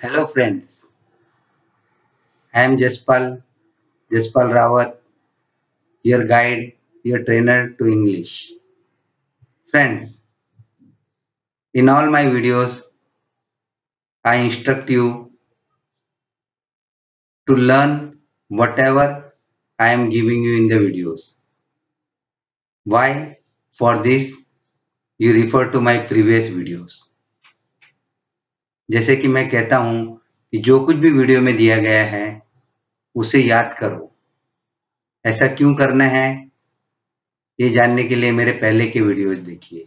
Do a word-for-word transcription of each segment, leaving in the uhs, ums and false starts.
Hello friends, I am Jaspal, Jaspal Rawat, your guide, your trainer to English. Friends, in all my videos, I instruct you to learn whatever I am giving you in the videos. Why? For this, you refer to my previous videos. जैसे कि मैं कहता हूं कि जो कुछ भी video में दिया गया है उसे याद करो। ऐसा क्यों करना है ये जानने के लिए मेरे पहले के वीडियोस देखिए।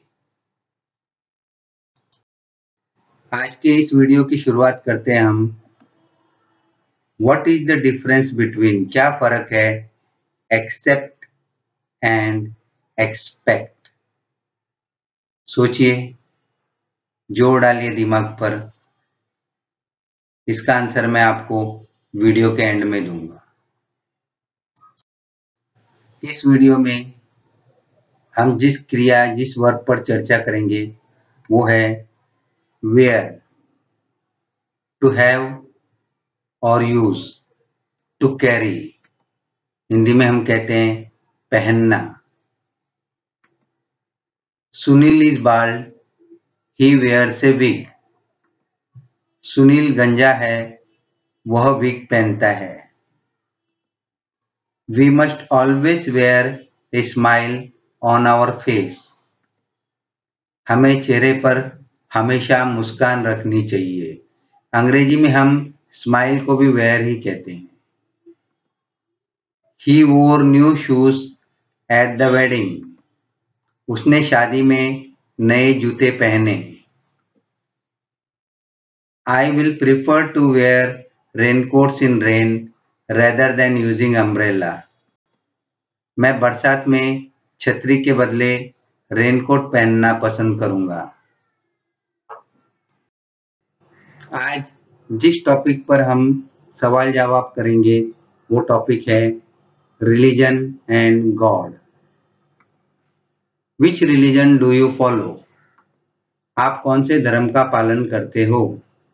आज के इस वीडियो की शुरुआत करते हैं हम What is the difference between क्या फर्क है accept and expect? सोचिए, जोर डालिए दिमाग पर। इसका आंसर मैं आपको वीडियो के एंड में दूंगा। इस वीडियो में हम जिस क्रिया जिस वर्ब पर चर्चा करेंगे वो है wear, to have और use, to carry। हिंदी में हम कहते हैं पहनना। Sunil is bald, he wears a wig। Sunil गंजा है, वह विग पहनता है। We must always wear a smile on our face। हमें चेहरे पर हमेशा मुस्कान रखनी चाहिए। अंग्रेजी में हम स्माइल को भी वेयर ही कहते हैं। He wore new shoes at the wedding। उसने शादी में नए जूते पहने। I will prefer to wear raincoats in rain rather than using umbrella। मैं बरसात में छतरी के बदले रेनकोट पहनना पसंद करूंगा। आज जिस टॉपिक पर हम सवाल जवाब करेंगे वो टॉपिक है religion and God. Which religion do you follow? आप कौन से धर्म का पालन करते हो?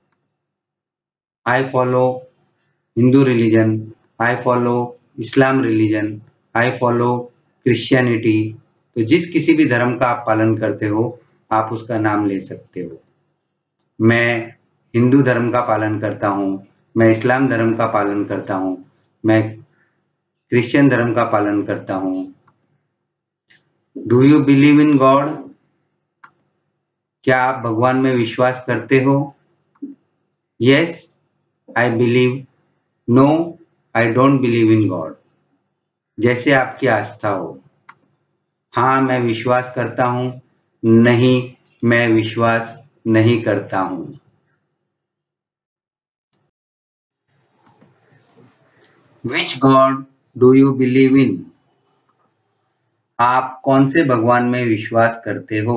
I follow Hindu religion, I follow Islam religion, I follow Christianity. तो जिस किसी भी धर्म का आप पालन करते हो आप उसका नाम ले सकते हो। मैं हिंदू धर्म का पालन करता हूँ, मैं इस्लाम धर्म का पालन करता हूँ, मैं क्रिश्चियन धर्म का पालन करता हूँ। Do you believe in God? क्या आप भगवान में विश्वास करते हो? Yes I believe, no I don't believe in God. जैसे आपकी आस्था हो। हाँ मैं विश्वास करता हूँ, नहीं मैं विश्वास नहीं करता हूँ। Which God do you believe in? आप कौन से भगवान में विश्वास करते हो?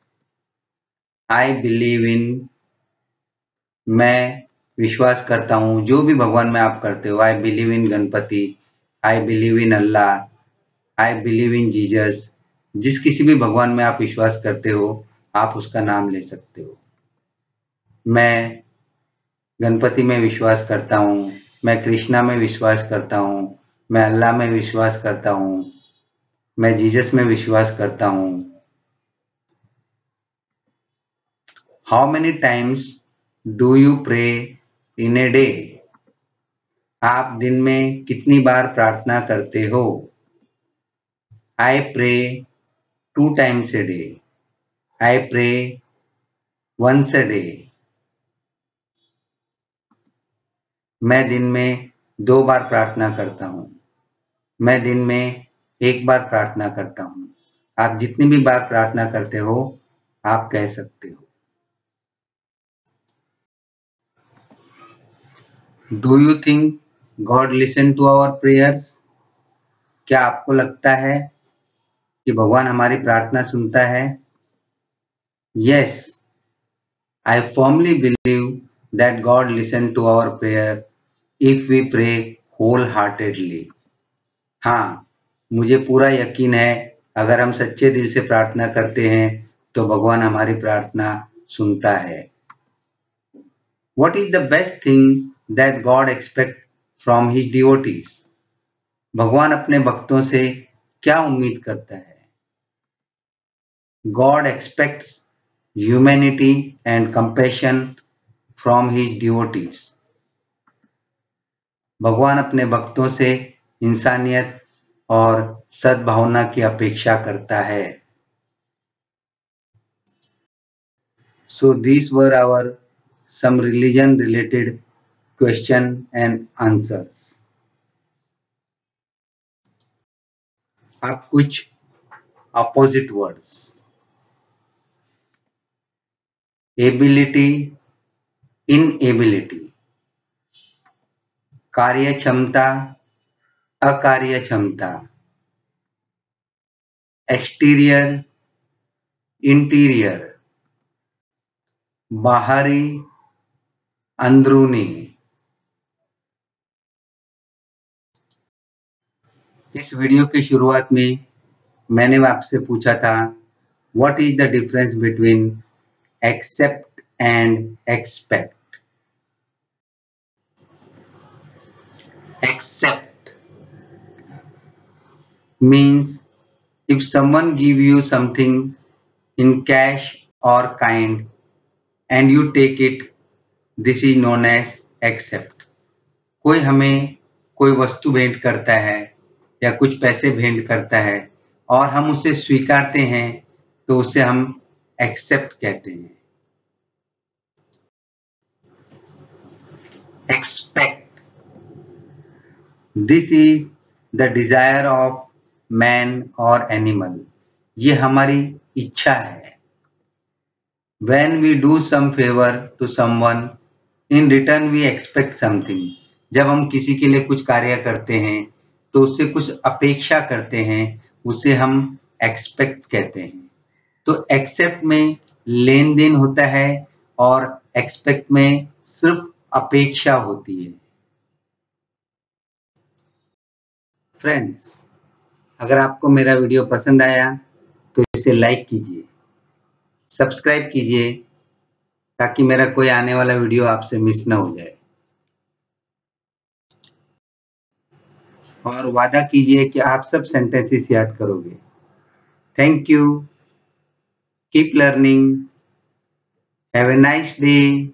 I believe in, मैं विश्वास करता हूँ जो भी भगवान में आप करते हो। I believe in Ganpati, I believe in Allah, I believe in Jesus. जिस किसी भी भगवान में आप विश्वास करते हो आप उसका नाम ले सकते हो। मैं गणपति में विश्वास करता हूँ, मैं कृष्णा में विश्वास करता हूँ, मैं अल्लाह में विश्वास करता हूँ, मैं जीसस में विश्वास करता हूँ। How many times do you pray in a day? आप दिन में कितनी बार प्रार्थना करते हो? I pray two times a day, I pray once a day. मैं दिन में दो बार प्रार्थना करता हूँ, मैं दिन में एक बार प्रार्थना करता हूँ। आप जितनी भी बार प्रार्थना करते हो आप कह सकते हो। Do you think God listen to our prayers? क्या आपको लगता है कि भगवान हमारी प्रार्थना सुनता है? Yes I firmly believe that God listen to our prayer if we pray whole heartedly. हाँ मुझे पूरा यकीन है अगर हम सच्चे दिल से प्रार्थना करते हैं तो भगवान हमारी प्रार्थना सुनता है। What is the best thing that God expects from his devotees? भगवान अपने भक्तों से क्या उम्मीद करता है? God expects humanity and compassion from his devotees. भगवान अपने भक्तों से इंसानियत और सद्भावना की अपेक्षा करता है. So these were our some religion related question and answers. अब कुछ opposite words. Ability, inability. कार्य क्षमता, अकार्य क्षमता. Exterior, interior. बाहरी, अंदरूनी. इस वीडियो की शुरुआत में मैंने आपसे पूछा था what is the difference between accept and expect. Accept means if someone give you something in cash or kind and you take it, this is known as accept. कोई हमें कोई वस्तु भेंट करता है या कुछ पैसे भेंट करता है और हम उसे स्वीकारते हैं तो उसे हम एक्सेप्ट कहते हैं. Expect, this is the desire of man और एनिमल. ये हमारी इच्छा है. When we do some favor to someone, in return we expect something. जब हम किसी के लिए कुछ कार्य करते हैं तो उससे कुछ अपेक्षा करते हैं, उसे हम एक्सपेक्ट कहते हैं. तो एक्सेप्ट में लेन देन होता है और एक्सपेक्ट में सिर्फ अपेक्षा होती है. फ्रेंड्स, अगर आपको मेरा वीडियो पसंद आया तो इसे लाइक कीजिए, सब्सक्राइब कीजिए ताकि मेरा कोई आने वाला वीडियो आपसे मिस ना हो जाए. और वादा कीजिए कि आप सब सेंटेंसेस याद करोगे. Thank you. Keep learning. Have a nice day.